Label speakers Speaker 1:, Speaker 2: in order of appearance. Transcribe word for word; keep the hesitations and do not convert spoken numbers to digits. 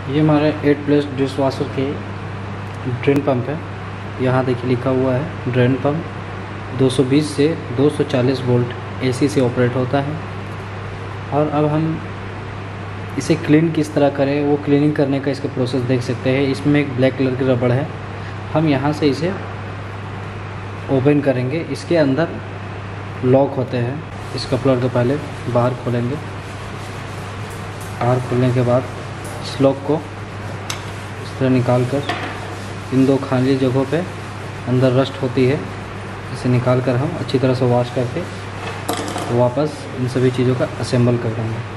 Speaker 1: ये हमारे eight plus dishwasher के ड्रेन पंप है। यहाँ देखिए लिखा हुआ है ड्रेन पंप दो सौ बीस से दो सौ चालीस वोल्ट एसी से ऑपरेट होता है। और अब हम इसे क्लीन किस तरह करें, वो क्लीनिंग करने का इसका प्रोसेस देख सकते हैं। इसमें एक ब्लैक कलर की रबड़ है, हम यहाँ से इसे ओपन करेंगे। इसके अंदर लॉक होते हैं। इस कपलर को पहले बाहर खोलेंगे। बाहर खोलने के बाद इस लॉक को इस तरह निकाल कर इन दो खाली जगहों पे अंदर रस्ट होती है, इसे निकाल कर हम अच्छी तरह से वॉश करके वापस इन सभी चीज़ों का असेंबल कर देंगे।